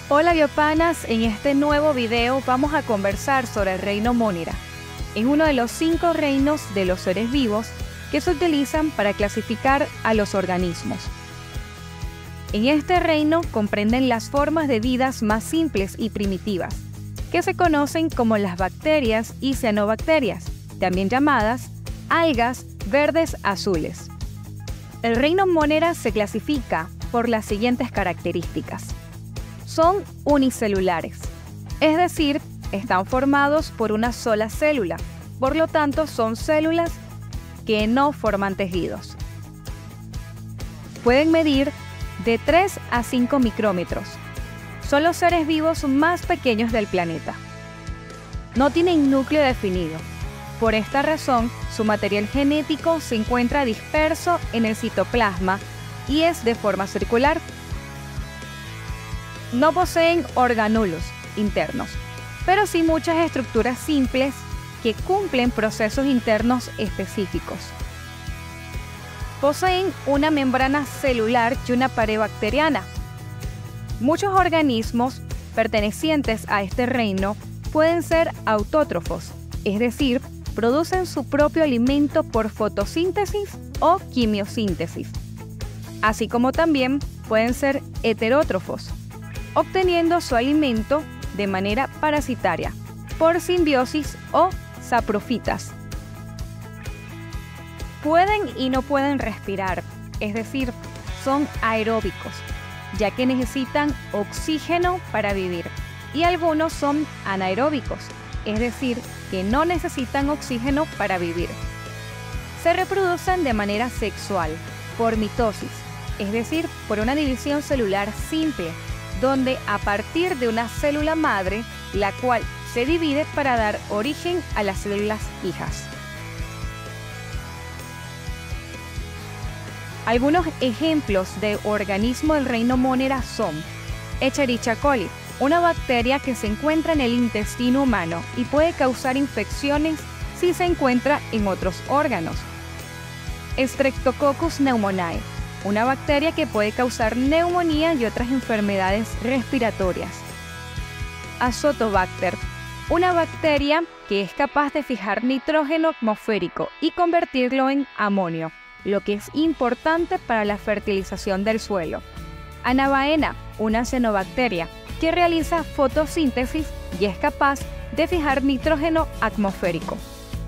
Hola biopanas, en este nuevo video vamos a conversar sobre el reino Monera. Es uno de los 5 reinos de los seres vivos que se utilizan para clasificar a los organismos. En este reino comprenden las formas de vidas más simples y primitivas, que se conocen como las bacterias y cianobacterias, también llamadas algas verdes azules. El reino Monera se clasifica por las siguientes características. Son unicelulares, es decir, están formados por una sola célula, por lo tanto son células que no forman tejidos. Pueden medir de 3 a 5 micrómetros. Son los seres vivos más pequeños del planeta. No tienen núcleo definido. Por esta razón, su material genético se encuentra disperso en el citoplasma y es de forma circular. No poseen orgánulos internos, pero sí muchas estructuras simples que cumplen procesos internos específicos. Poseen una membrana celular y una pared bacteriana. Muchos organismos pertenecientes a este reino pueden ser autótrofos, es decir, producen su propio alimento por fotosíntesis o quimiosíntesis, así como también pueden ser heterótrofos, obteniendo su alimento de manera parasitaria, por simbiosis o saprofitas. Pueden y no pueden respirar, es decir, son aeróbicos, ya que necesitan oxígeno para vivir, y algunos son anaeróbicos, es decir, que no necesitan oxígeno para vivir. Se reproducen de manera sexual, por mitosis, es decir, por una división celular simple, donde a partir de una célula madre, la cual se divide para dar origen a las células hijas. Algunos ejemplos de organismos del reino Monera son Escherichia coli, una bacteria que se encuentra en el intestino humano y puede causar infecciones si se encuentra en otros órganos. Streptococcus pneumoniae, una bacteria que puede causar neumonía y otras enfermedades respiratorias. Azotobacter, una bacteria que es capaz de fijar nitrógeno atmosférico y convertirlo en amonio, lo que es importante para la fertilización del suelo. Anabaena, una cianobacteria que realiza fotosíntesis y es capaz de fijar nitrógeno atmosférico.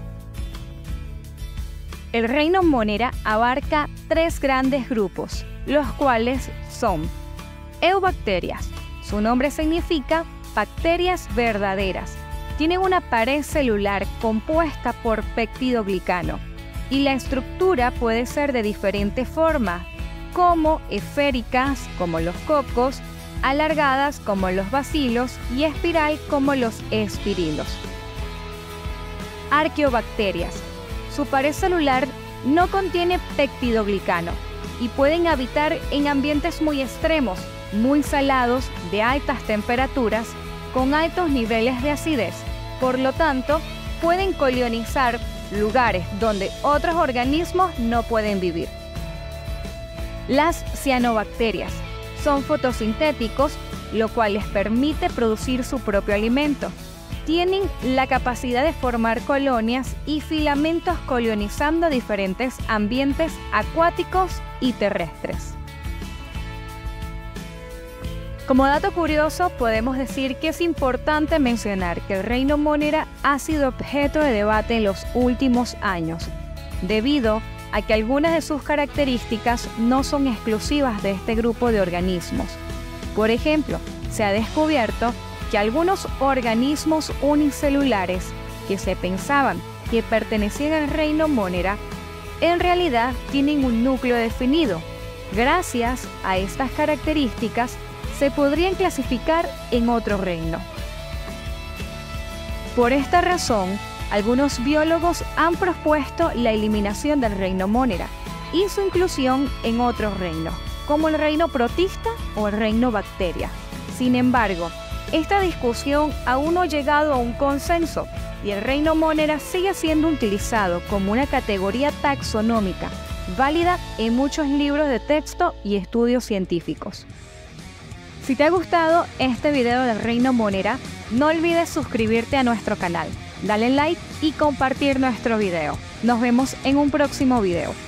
El reino Monera abarca 3 grandes grupos, los cuales son eubacterias. Su nombre significa bacterias verdaderas. Tienen una pared celular compuesta por peptidoglicano y la estructura puede ser de diferentes formas, como esféricas, como los cocos, alargadas, como los bacilos, y espiral, como los espirilos. Arqueobacterias. Su pared celular no contiene peptidoglicano y pueden habitar en ambientes muy extremos, muy salados, de altas temperaturas, con altos niveles de acidez. Por lo tanto, pueden colonizar lugares donde otros organismos no pueden vivir. Las cianobacterias son fotosintéticos, lo cual les permite producir su propio alimento. Tienen la capacidad de formar colonias y filamentos colonizando diferentes ambientes acuáticos y terrestres. Como dato curioso, podemos decir que es importante mencionar que el reino Monera ha sido objeto de debate en los últimos años, debido a que algunas de sus características no son exclusivas de este grupo de organismos. Por ejemplo, se ha descubierto que algunos organismos unicelulares que se pensaban que pertenecían al reino Monera, en realidad tienen un núcleo definido. Gracias a estas características, se podrían clasificar en otro reino. Por esta razón, algunos biólogos han propuesto la eliminación del reino Monera y su inclusión en otro reino, como el reino protista o el reino bacteria. Sin embargo, esta discusión aún no ha llegado a un consenso y el reino Monera sigue siendo utilizado como una categoría taxonómica válida en muchos libros de texto y estudios científicos. Si te ha gustado este video del Reino Monera, no olvides suscribirte a nuestro canal, darle like y compartir nuestro video. Nos vemos en un próximo video.